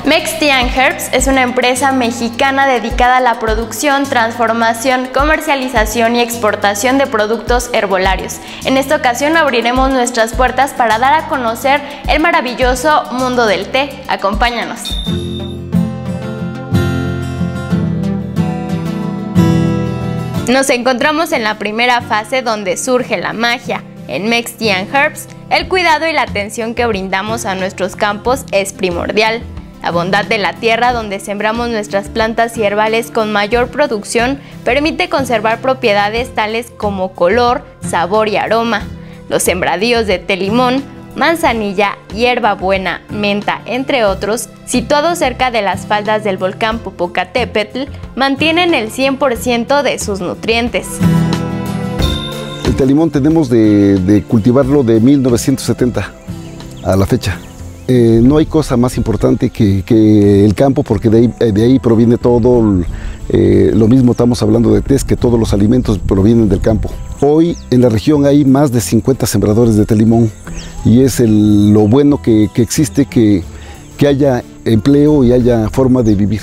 Mex Tea & Herbs es una empresa mexicana dedicada a la producción, transformación, comercialización y exportación de productos herbolarios. En esta ocasión abriremos nuestras puertas para dar a conocer el maravilloso mundo del té. Acompáñanos. Nos encontramos en la primera fase donde surge la magia. En Mex Tea & Herbs, el cuidado y la atención que brindamos a nuestros campos es primordial. La bondad de la tierra donde sembramos nuestras plantas y herbales con mayor producción permite conservar propiedades tales como color, sabor y aroma. Los sembradíos de té limón, manzanilla, hierbabuena, menta, entre otros, situados cerca de las faldas del volcán Popocatépetl, mantienen el 100% de sus nutrientes. El té limón tenemos de cultivarlo de 1970 a la fecha. No hay cosa más importante que el campo, porque de ahí proviene todo. Lo mismo estamos hablando de tés, que todos los alimentos provienen del campo. Hoy en la región hay más de 50 sembradores de té limón y es lo bueno que existe, que haya empleo y haya forma de vivir.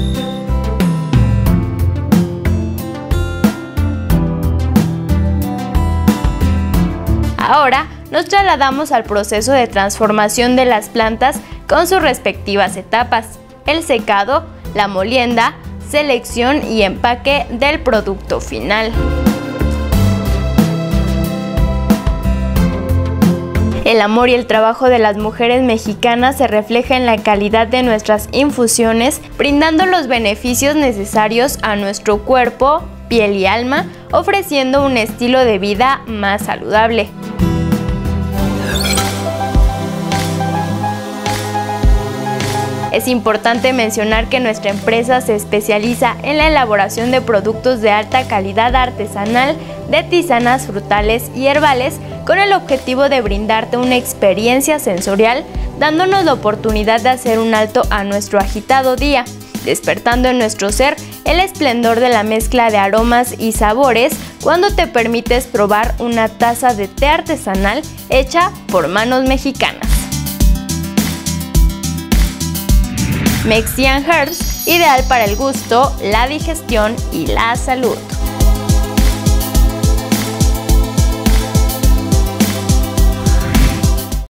Ahora nos trasladamos al proceso de transformación de las plantas con sus respectivas etapas: el secado, la molienda, selección y empaque del producto final. El amor y el trabajo de las mujeres mexicanas se refleja en la calidad de nuestras infusiones, brindando los beneficios necesarios a nuestro cuerpo, piel y alma, ofreciendo un estilo de vida más saludable. Es importante mencionar que nuestra empresa se especializa en la elaboración de productos de alta calidad artesanal, de tisanas frutales y herbales, con el objetivo de brindarte una experiencia sensorial, dándonos la oportunidad de hacer un alto a nuestro agitado día, despertando en nuestro ser el esplendor de la mezcla de aromas y sabores cuando te permites probar una taza de té artesanal hecha por manos mexicanas. Mex Tea & Herbs, ideal para el gusto, la digestión y la salud.